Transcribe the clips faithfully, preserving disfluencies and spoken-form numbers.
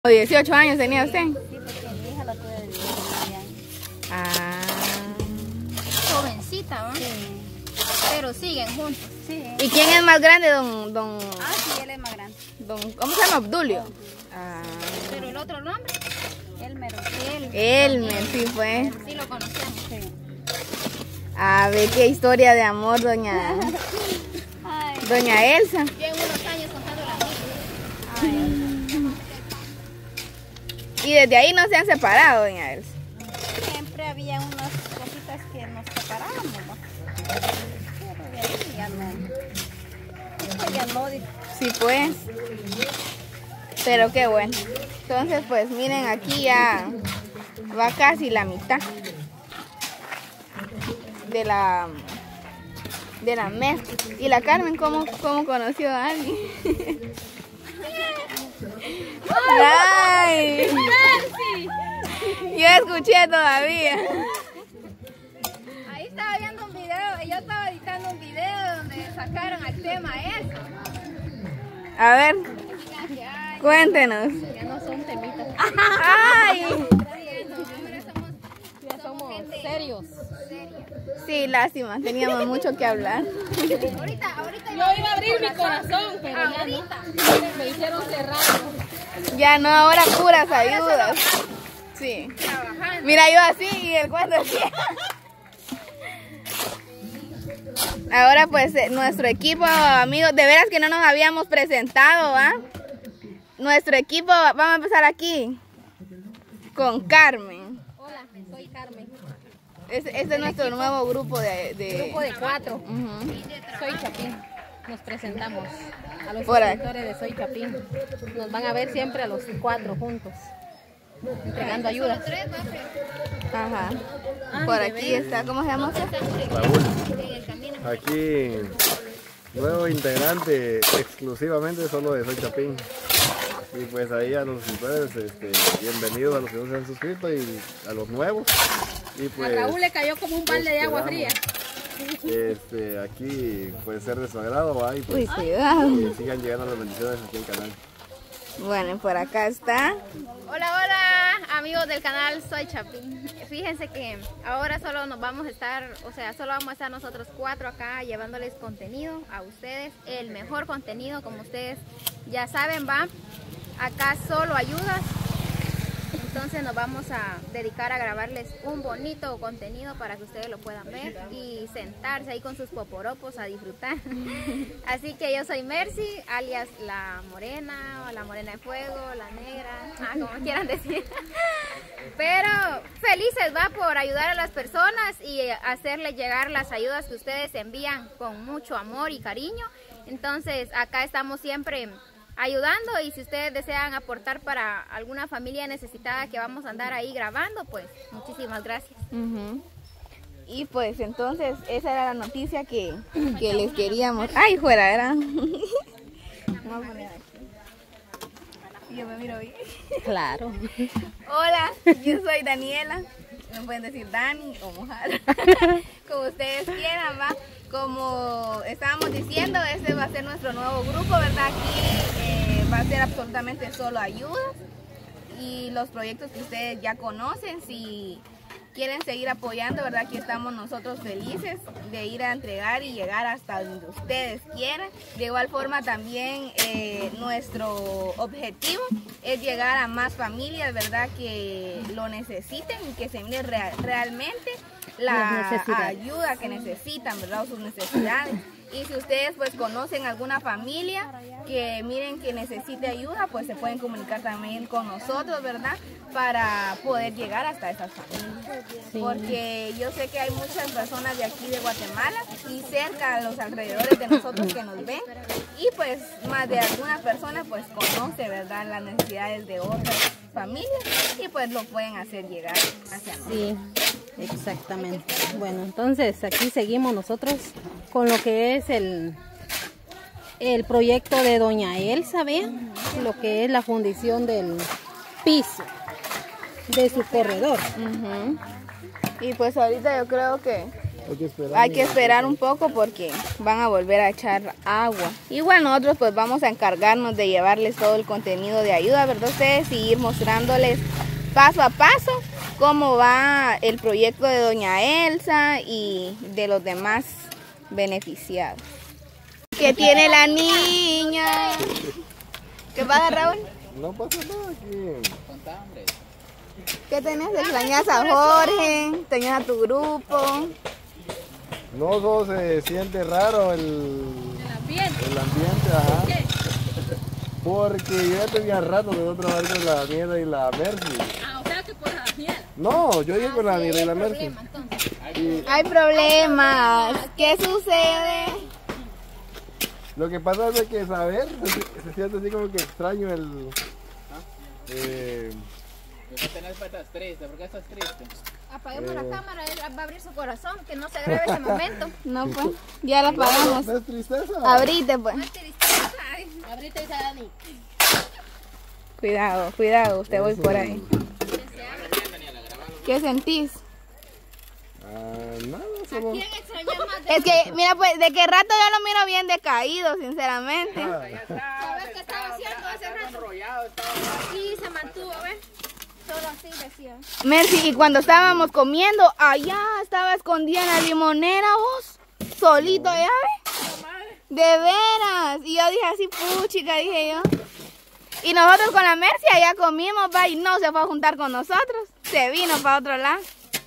dieciocho años tenía usted. Sí, porque mi hija la tuve de dieciocho años. Ah. Jovencita, ¿va? Sí. Pero siguen juntos. Sí. ¿Y quién es más grande, don, don, Ah, sí, él es más grande. don, ¿cómo se llama? Obdulio? Ah. Pero el otro nombre, Él mero. él. Elmer, sí fue. Sí lo conocemos. Sí. A ver qué historia de amor, doña, Ay. doña Elsa. Llevo unos años contando la misma. Ay. Y desde ahí no se han separado, doña Elsa. Siempre había unas cositas que nos separábamos, ¿no? Pero de ahí ya no. Eso ya no. Sí, pues. Pero qué bueno. Entonces, pues miren, aquí ya va casi la mitad de la de la mezcla. ¿Y la Carmen cómo, cómo conoció a alguien? ¡Ay! Yo escuché todavía. Ahí estaba viendo un video, yo estaba editando un video donde sacaron al tema eso. A ver, cuéntenos. Ya no son temitas. ¡Ay! Ya somos serios. Sí, lástima, teníamos mucho que hablar. Ahorita, ahorita. Yo iba a abrir mi corazón, pero ya no. Me hicieron cerrar. Ya no, ahora puras ayudas. Sí. Mira, yo así y el cuento así. Ahora pues eh, nuestro equipo, amigos, de veras que no nos habíamos presentado, ¿ah? Nuestro equipo, vamos a empezar aquí con Carmen. Hola, soy Carmen. Este, este es nuestro nuevo grupo de... de... Grupo de cuatro. Ujú. Soy Chapín. Nos presentamos a los Por aquí. suscriptores de Soy Chapín. Nos van a ver siempre a los cuatro juntos, entregando ayudas. Ajá. Por aquí está, ¿cómo se llama usted? Raúl, aquí nuevo integrante exclusivamente solo de Soy Chapín. Y pues ahí a los suscriptores, este, bienvenidos a los que no se han suscrito y a los nuevos. Y pues, A Raúl le cayó como un balde de agua fría. Este, aquí puede ser de su agrado, ¿va? Y pues Uy, cuidado. que sigan llegando las bendiciones aquí al canal. Bueno, y por acá está. Hola, hola, amigos del canal Soy Chapín. Fíjense que ahora solo nos vamos a estar, o sea, solo vamos a estar nosotros cuatro acá llevándoles contenido a ustedes, el mejor contenido, como ustedes ya saben, va. Acá solo ayudas. Entonces nos vamos a dedicar a grabarles un bonito contenido para que ustedes lo puedan ver y sentarse ahí con sus poporopos a disfrutar. Así que yo soy Mercy, alias la morena, o la morena de fuego, la negra, ah, como quieran decir. Pero felices va por ayudar a las personas y hacerles llegar las ayudas que ustedes envían con mucho amor y cariño. Entonces acá estamos siempre ayudando, y si ustedes desean aportar para alguna familia necesitada que vamos a andar ahí grabando, pues muchísimas gracias. Uh-huh. Y pues entonces esa era la noticia que, que les queríamos. Ay, fuera era. Vamos a poner aquí. Yo me miro bien. Claro. Hola, yo soy Daniela. Me pueden decir Dani o Mojar, como ustedes quieran, va. Como estábamos diciendo, este va a ser nuestro nuevo grupo, ¿verdad? Aquí eh, va a ser absolutamente solo ayudas y los proyectos que ustedes ya conocen. Si quieren seguir apoyando, ¿verdad? Aquí estamos nosotros felices de ir a entregar y llegar hasta donde ustedes quieran. De igual forma también eh, nuestro objetivo es llegar a más familias, ¿verdad? Que lo necesiten y que se mire real, realmente la ayuda que necesitan, ¿verdad? O sus necesidades. Y si ustedes pues conocen alguna familia que miren que necesite ayuda, pues se pueden comunicar también con nosotros, ¿verdad? Para poder llegar hasta esas familias. Sí. Porque yo sé que hay muchas personas de aquí de Guatemala y cerca a los alrededores de nosotros que nos ven. Y pues más de alguna persona pues conoce, ¿verdad? Las necesidades de otras familias y pues lo pueden hacer llegar hacia nosotros. Sí, exactamente. Bueno, entonces aquí seguimos nosotros con lo que es el, el proyecto de doña Elsa, ¿vean? Lo que es la fundición del piso de su corredor. Uh-huh. Y pues ahorita yo creo que Hay que esperar, hay que esperar un poco porque van a volver a echar agua. Igual nosotros pues vamos a encargarnos de llevarles todo el contenido de ayuda, ¿verdad ustedes? Y ir mostrándoles paso a paso cómo va el proyecto de doña Elsa y de los demás beneficiados. ¿Qué tiene la niña? ¿Qué pasa, Raúl? No pasa nada aquí. ¿Qué tenés? ¿Extrañas a Jorge? ¿Extrañas a tu grupo? No, no se siente raro el, el ambiente. El ambiente, ajá. ¿Por qué? Porque yo ya tenía rato de no trabajar con la Daniela y la Mercy. Ah, o sea que por la Daniela. No, yo llegué con la Daniela y la Mercy. Y Hay problemas. ¿Qué sucede? lo que pasa es de que saber, se, se siente así como que extraño el... Eh, ¿Por qué tenés patas tristes? ¿Por qué estás triste? Apaguemos la cámara, él va a abrir su corazón, que no se grabe ese momento. No, pues, ya la apagamos. ¿No es tristeza? Abrite, pues. Ahorita dice Dani. Cuidado, cuidado, usted voy por ahí. ¿Qué sentís? Ah, nada, solo... ¿Quién extraña más de Es que, mira, pues, de qué rato yo lo miro bien decaído, sinceramente. ¿Sabes qué estaba haciendo hace rato? Enrollado, estaba... Sí, se mantuvo, ¿ves? Solo así decía. Mercy, y cuando estábamos comiendo, allá estaba escondida en la limonera, vos, solito, ¿ya ves? De veras. Y yo dije así, puchica, dije yo. Y nosotros con la Mercy allá comimos, va, y no se fue a juntar con nosotros. Se vino para otro lado.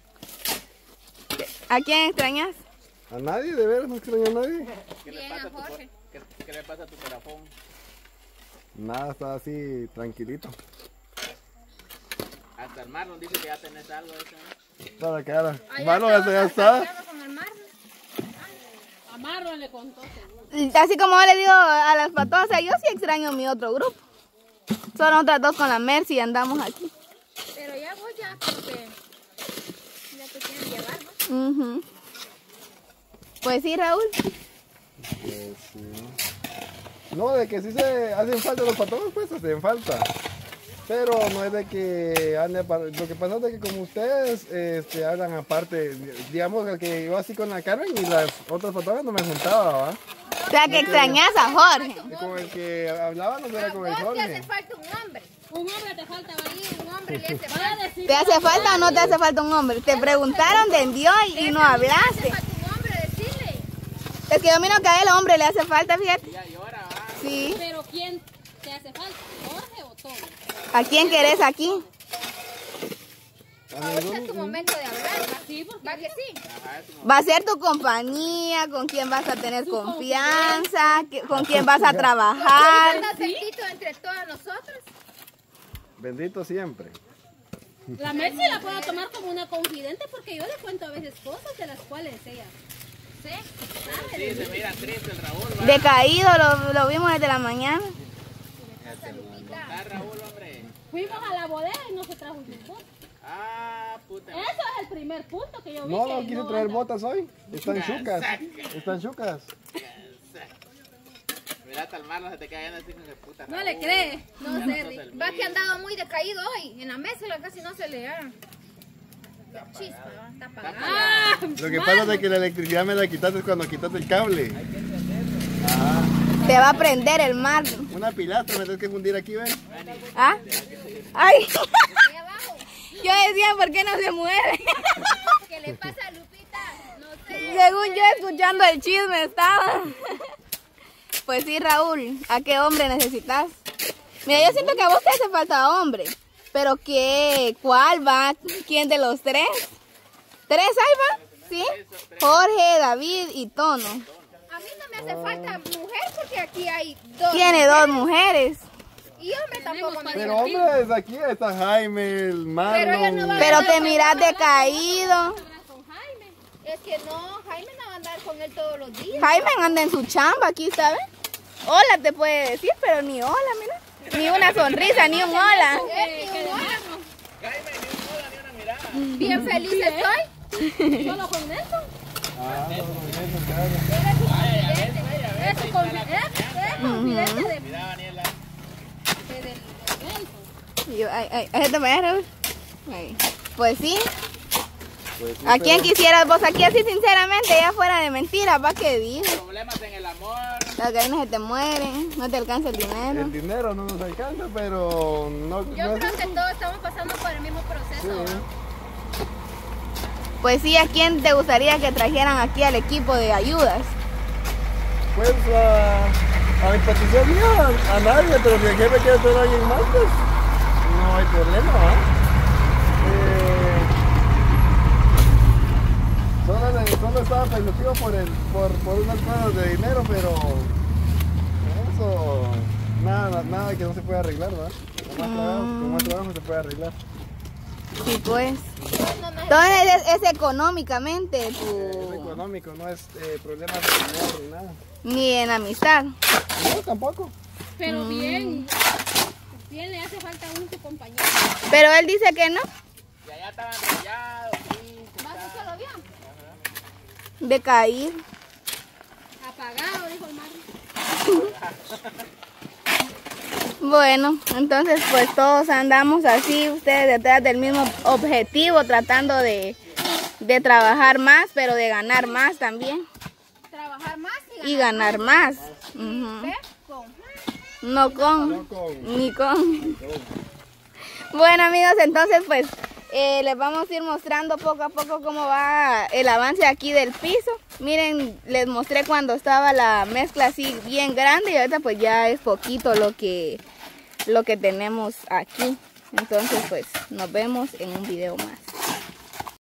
¿A quién extrañas? A nadie, de veras, no extraño a nadie. ¿Qué le Bien, pasa a a tu, cor- Jorge. ¿Qué, qué le pasa a tu corazón? Nada, está así, tranquilito. Hasta el Marlon dice que ya tenés algo de eso, ¿no? Para la cara. Allá Mano, ya estaba está. fantaseando con el mar. A Marlon le contó seguro. Así como yo le digo a las patosas, yo sí extraño mi otro grupo. Son otras dos con la Mercy y andamos aquí. Pero ya voy ya, porque ya te quieren llevar, ¿no? Ujú. Pues sí, Raúl. Pues sí. No, de que sí se hacen falta los patrones, pues hacen falta. Pero no es de que ande aparte. Lo que pasa es de que como ustedes este, hablan aparte, digamos que yo así con la Carmen y las otras patronas no me juntaba, ¿va? O sea, que extrañas a Jorge. Y con el que hablaba no era con el Vos te hace Jorge. falta un hombre. Un hombre te falta ahí. Sí, un hombre le hace Van a falta. decir. ¿Te hace falta o no te hace falta un hombre? Te preguntaron de Dios y no Le hablaste. hace falta un hombre, decirle. Es que yo miro que a él hombre le hace falta, fíjate. Ya llora, va. Sí. Pero ¿quién te hace falta? ¿Jorge o Tony? ¿A quién querés aquí? A Ahorita es ninguno- tu momento de hablar, ¿va? Sí, porque ¿Va que sí? Va a ser tu compañía, con quién vas a tener confianza, que- con quién vas a trabajar. ¿Estás bendito entre todos nosotros? Bendito siempre. la Mercy la puedo tomar como una confidente porque yo le cuento a veces cosas de las cuales ella sé. Sí, se mira triste el Raúl, va. Decaído, lo, lo vimos desde la mañana. Está Raúl, hombre. Fuimos a la bodega y no se trajo un botas. Ah, puta. Eso es el primer punto que yo vi. No, que no quise traer anda. botas hoy. Están chucas. Están chucas. Mira, hasta el Marlon se te cae así con el puta. No Raúl. le cree. No Ya sé, sos Rick. el Va que mío. ha andado muy decaído hoy. En la mesa la casi no se le da. Chispa, ¿va? Está apagada. Ah, Lo que pasa es que la electricidad me la quitaste cuando quitaste el cable. Te va a prender el mar. Una pilastra me tienes que fundir aquí, ¿ven? ¿Ah? Ay. Ahí abajo. Yo decía, ¿por qué no se mueve? ¿Qué le pasa a Lupita? No sé. Según yo escuchando el chisme estaba. Pues sí, Raúl, ¿a qué hombre necesitas? Mira, yo siento que a vos te hace falta hombre. Pero ¿qué? ¿Cuál va? ¿Quién de los tres? ¿Tres ahí va? ¿Sí? Jorge, David y Tono. A mí no me hace falta mujer porque aquí hay dos. Tiene dos mujeres. Y hombre tampoco me Pero hombres, aquí está Jaime, el Pero ella no Marlon. va a- Pero te miras decaído. con Jaime. Es que no, Jaime no va a andar con él todos los días. Jaime anda en su chamba aquí, ¿sabes? Hola te puede decir, pero ni hola, mira. Ni una sonrisa, ni un hola. Eh, ni un hola. Jaime, ni un hola, ni una mirada. Bien feliz estoy. Solo con eso. Ah, no, no, no, no, Es su confidente. Es confidente de, Mira, Daniela. de- del evento. Y yo, ay, ay, ay, te me Raúl. Ay, pues sí. Pues sí, ¿A quién pero quisieras vos? Aquí así sinceramente, ya fuera de mentira, va que dices. Problemas en el amor. Las gallinas se te mueren, no te alcanza el dinero. el dinero no nos alcanza, pero no, Yo no creo es que eso. todos estamos pasando por el mismo proceso. Sí. ¿va? Pues sí, ¿a quién te gustaría que trajeran aquí al equipo de ayudas? Pues a, a mi petición mía, a, a nadie, pero si el jefe quiere traer a alguien más, pues no hay problema, ¿va? Eh, solo, le- solo estaba permitido por, el, por, por unas cosas de dinero, pero eso, nada, nada que no se pueda arreglar, ¿va? Con más trabajo, con más trabajo se puede arreglar. Sí, pues. No, no, Entonces es, es económicamente, Es tu- económico, no es eh, problema de dinero ni nada. ni en amistad. No, tampoco. Pero bien, bien le hace falta un su compañero. Pero él dice que no, Y allá estaban rayados, sí. ¿vas a solo bien? de caer. Apagado, dijo el Mario. Bueno, entonces pues todos andamos así, ustedes detrás del mismo objetivo, tratando de, de trabajar más, pero de ganar más también. Trabajar más Y ganar más. Ujú. ¿Ves? Con- No con, No con- ni con. Bueno amigos, entonces pues eh, les vamos a ir mostrando poco a poco cómo va el avance aquí del piso. Miren, les mostré cuando estaba la mezcla así bien grande y ahorita pues ya es poquito lo que, lo que tenemos aquí. Entonces pues nos vemos en un video más.